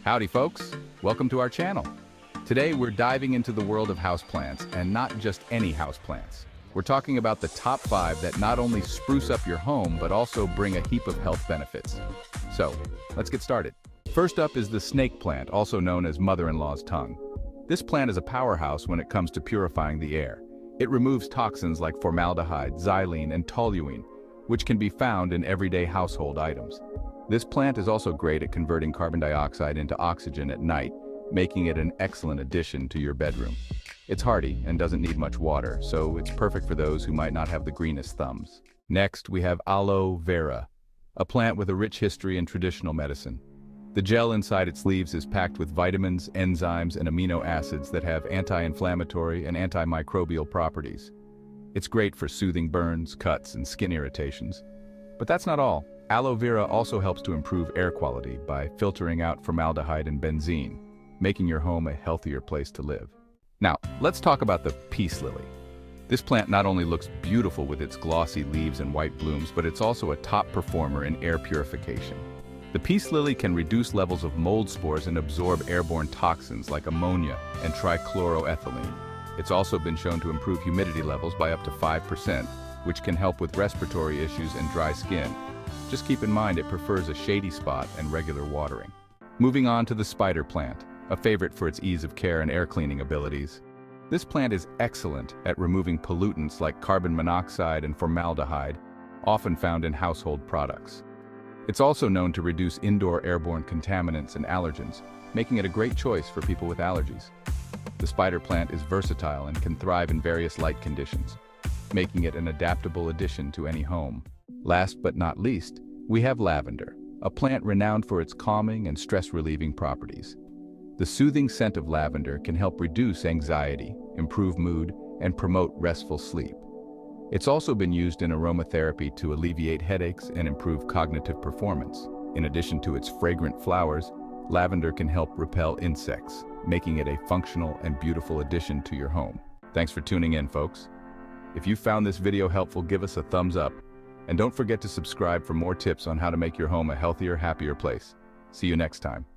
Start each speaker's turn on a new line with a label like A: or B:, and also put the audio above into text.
A: Howdy folks, welcome to our channel. Today we're diving into the world of houseplants, and not just any houseplants. We're talking about the top 5 that not only spruce up your home, but also bring a heap of health benefits. So, let's get started. First up is the snake plant, also known as mother-in-law's tongue. This plant is a powerhouse when it comes to purifying the air. It removes toxins like formaldehyde, xylene, and toluene, which can be found in everyday household items. This plant is also great at converting carbon dioxide into oxygen at night, making it an excellent addition to your bedroom. It's hardy and doesn't need much water, so it's perfect for those who might not have the greenest thumbs. Next, we have aloe vera, a plant with a rich history in traditional medicine. The gel inside its leaves is packed with vitamins, enzymes, and amino acids that have anti-inflammatory and antimicrobial properties. It's great for soothing burns, cuts, and skin irritations. But that's not all. Aloe vera also helps to improve air quality by filtering out formaldehyde and benzene, making your home a healthier place to live. Now, let's talk about the peace lily. This plant not only looks beautiful with its glossy leaves and white blooms, but it's also a top performer in air purification. The peace lily can reduce levels of mold spores and absorb airborne toxins like ammonia and trichloroethylene. It's also been shown to improve humidity levels by up to 5%, which can help with respiratory issues and dry skin. Just keep in mind it prefers a shady spot and regular watering. Moving on to the spider plant, a favorite for its ease of care and air cleaning abilities. This plant is excellent at removing pollutants like carbon monoxide and formaldehyde, often found in household products. It's also known to reduce indoor airborne contaminants and allergens, making it a great choice for people with allergies. The spider plant is versatile and can thrive in various light conditions, making it an adaptable addition to any home. Last but not least, we have lavender, a plant renowned for its calming and stress-relieving properties. The soothing scent of lavender can help reduce anxiety, improve mood, and promote restful sleep. It's also been used in aromatherapy to alleviate headaches and improve cognitive performance. In addition to its fragrant flowers, lavender can help repel insects, making it a functional and beautiful addition to your home. Thanks for tuning in, folks. If you found this video helpful, give us a thumbs up. And don't forget to subscribe for more tips on how to make your home a healthier, happier place. See you next time.